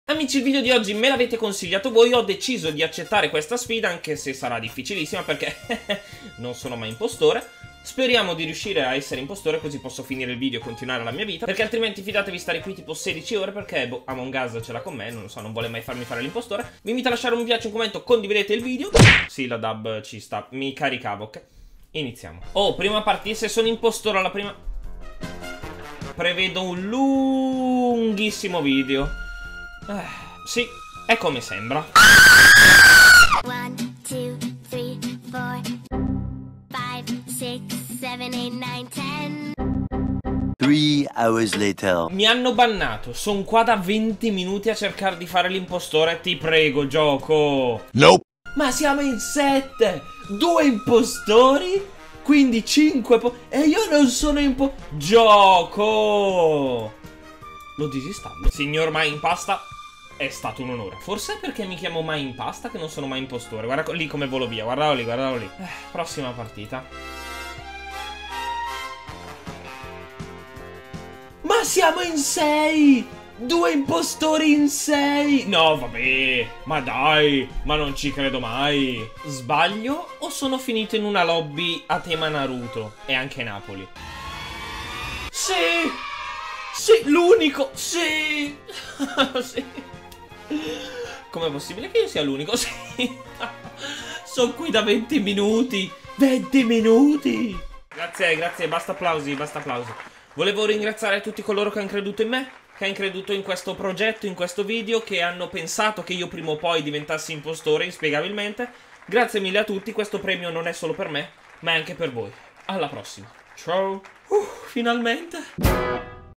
Amici, il video di oggi me l'avete consigliato voi, ho deciso di accettare questa sfida, anche se sarà difficilissima perché non sono mai impostore. Speriamo di riuscire a essere impostore, così posso finire il video e continuare la mia vita, perché altrimenti fidatevi stare qui tipo 16 ore, perché boh, Among Us ce l'ha con me, non lo so, non vuole mai farmi fare l'impostore. Vi invito a lasciare un mi piace, un commento, condividete il video. Sì, la dub ci sta, mi caricavo, ok? Iniziamo. Oh, prima partita, se sono impostore alla prima... Prevedo un lunghissimo video. Sì, è come sembra. 1, 2, 3, 4, 5, 6, 7, 8, 9, 10. 3 hours later. Mi hanno bannato, sono qua da 20 minuti a cercare di fare l'impostore, ti prego, gioco. Nope. Ma siamo in 7, 2 impostori, quindi 5 e io non sono Gioco. Lo disinstallo. Signor Mai in pasta, è stato un onore. Forse è perché mi chiamo Mai in pasta che non sono mai impostore. Guarda lì come volo via, guardalo lì, guardalo lì. Prossima partita. Ma siamo in 6! 2 impostori in 6! No, vabbè, ma dai, ma non ci credo mai. Sbaglio o sono finito in una lobby a tema Naruto? E anche Napoli. Sì! Sì, l'unico! Sì! Sì! Com'è possibile che io sia l'unico? Sì! Sono qui da 20 minuti! 20 minuti! Grazie, grazie, basta applausi, basta applausi. Volevo ringraziare tutti coloro che hanno creduto in me, che hanno creduto in questo progetto, in questo video, che hanno pensato che io prima o poi diventassi impostore, inspiegabilmente. Grazie mille a tutti, questo premio non è solo per me, ma è anche per voi. Alla prossima. Ciao! Finalmente!